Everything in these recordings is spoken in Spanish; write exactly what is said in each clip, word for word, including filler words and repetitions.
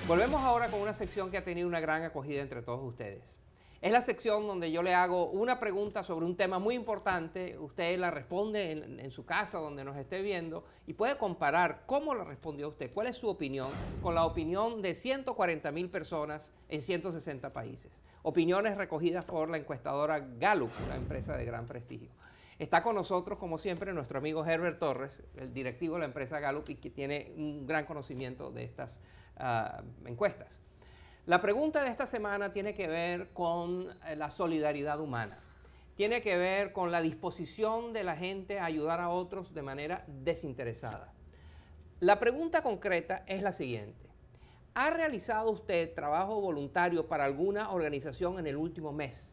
Volvemos ahora con una sección que ha tenido una gran acogida entre todos ustedes. Es la sección donde yo le hago una pregunta sobre un tema muy importante, usted la responde en, en su casa, donde nos esté viendo, y puede comparar cómo la respondió usted, cuál es su opinión, con la opinión de ciento cuarenta mil personas en ciento sesenta países. Opiniones recogidas por la encuestadora Gallup, una empresa de gran prestigio. Está con nosotros, como siempre, nuestro amigo Herbert Torres, el directivo de la empresa Gallup y que tiene un gran conocimiento de estas uh, encuestas. La pregunta de esta semana tiene que ver con la solidaridad humana. Tiene que ver con la disposición de la gente a ayudar a otros de manera desinteresada. La pregunta concreta es la siguiente. ¿Ha realizado usted trabajo voluntario para alguna organización en el último mes?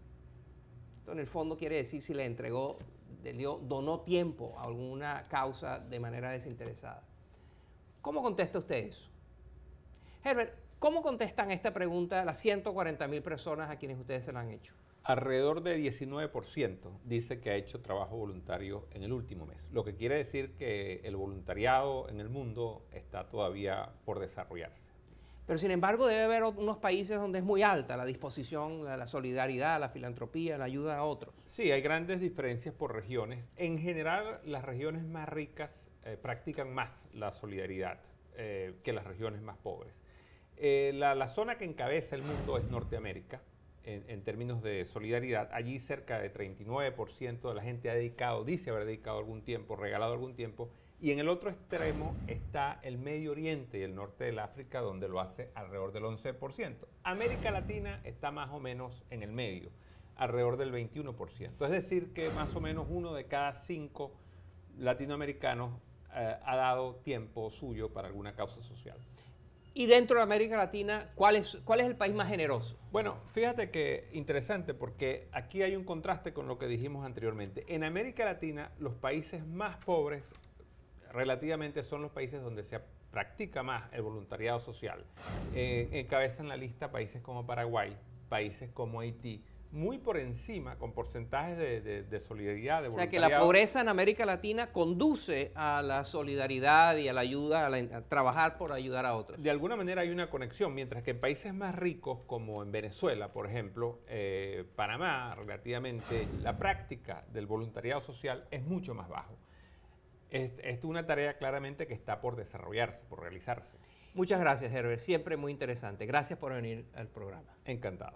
Esto en el fondo quiere decir si le entregó, le dio, donó tiempo a alguna causa de manera desinteresada. ¿Cómo contesta usted eso? Herbert, ¿cómo contestan esta pregunta las ciento cuarenta mil personas a quienes ustedes se la han hecho? Alrededor de diecinueve por ciento dice que ha hecho trabajo voluntario en el último mes, lo que quiere decir que el voluntariado en el mundo está todavía por desarrollarse. Pero sin embargo debe haber unos países donde es muy alta la disposición, la, la solidaridad, la filantropía, la ayuda a otros. Sí, hay grandes diferencias por regiones. En general, las regiones más ricas eh, practican más la solidaridad eh, que las regiones más pobres. Eh, la, la zona que encabeza el mundo es Norteamérica, en, en términos de solidaridad. Allí cerca de treinta y nueve por ciento de la gente ha dedicado, dice haber dedicado algún tiempo, regalado algún tiempo. Y en el otro extremo está el Medio Oriente y el norte del África, donde lo hace alrededor del once por ciento. América Latina está más o menos en el medio, alrededor del veintiuno por ciento. Es decir, que más o menos uno de cada cinco latinoamericanos eh, ha dado tiempo suyo para alguna causa social. Y dentro de América Latina, ¿cuál es, cuál es el país más generoso? Bueno, fíjate que interesante porque aquí hay un contraste con lo que dijimos anteriormente. En América Latina, los países más pobres relativamente son los países donde se practica más el voluntariado social. Eh, encabezan la lista países como Paraguay, países como Haití, muy por encima, con porcentajes de, de, de solidaridad, de voluntariado. O sea que la pobreza en América Latina conduce a la solidaridad y a la ayuda, a, la, a trabajar por ayudar a otros. De alguna manera hay una conexión, mientras que en países más ricos, como en Venezuela, por ejemplo, eh, Panamá, relativamente, la práctica del voluntariado social es mucho más bajo. Esta es una tarea claramente que está por desarrollarse, por realizarse. Muchas gracias, Herbert. Siempre muy interesante. Gracias por venir al programa. Encantado.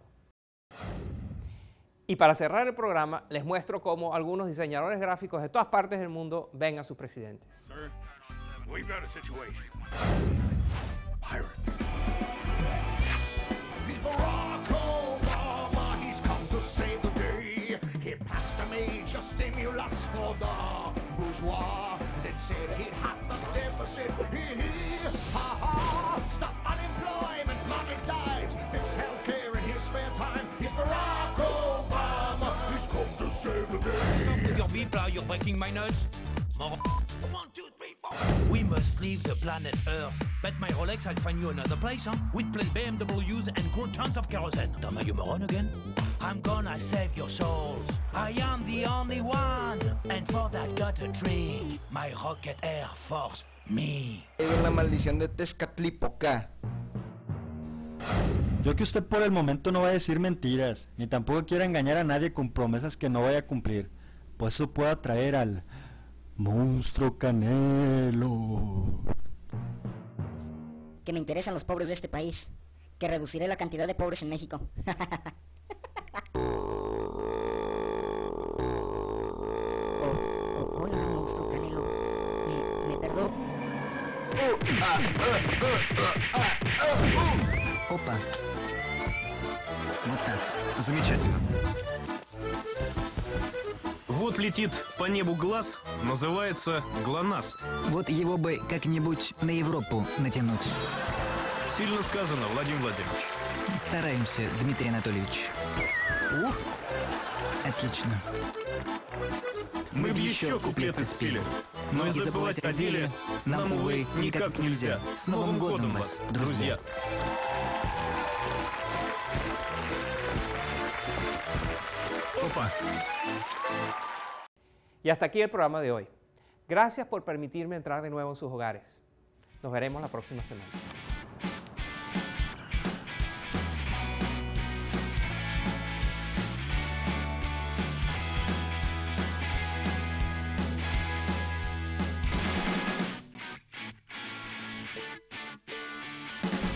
Y para cerrar el programa, les muestro cómo algunos diseñadores gráficos de todas partes del mundo ven a sus presidentes. Sir, we've got a situation. Pirates. He's Barack Obama. He's come to save the day. He passed a major stimulus for the bourgeois. Then said he'd have the deficit. He, he, ha ha. Stop unemployment. Money dives. Fix healthcare in his spare time. He's Barack Obama. He's come to save the day. Stop with your beef, pal. You're breaking my nuts. One, two, three, four. We must leave the planet Earth. Bet my Rolex I'll find you another place, huh? We'd play B M Ws and grow tons of kerosene. Am I you moron again? I'm gonna save your souls. I am the only one. And for that got a trick. My Rocket Air Force, me. Es la maldición de Tezcatlipoca. Yo que usted por el momento no va a decir mentiras, ni tampoco quiere engañar a nadie con promesas que no vaya a cumplir. Pues eso puede atraer al monstruo Canelo. Que me interesan los pobres de este país. Que reduciré la cantidad de pobres en México. Hola, monstruo Canelo. Me, me perdó. Опа. Вот так. Замечательно. Вот летит по небу глаз, называется ГЛОНАСС. Вот его бы как-нибудь на Европу натянуть. Сильно сказано, Владимир Владимирович. Стараемся, Дмитрий Анатольевич. Ух, отлично. Мы б еще куплеты спели, но и забывать о деле нам, увы, никак нельзя. С Новым годом вас, друзья! Опа! Y hasta aquí el programa de hoy. Gracias por permitirme entrar de nuevo en sus hogares. Nos veremos la próxima semana.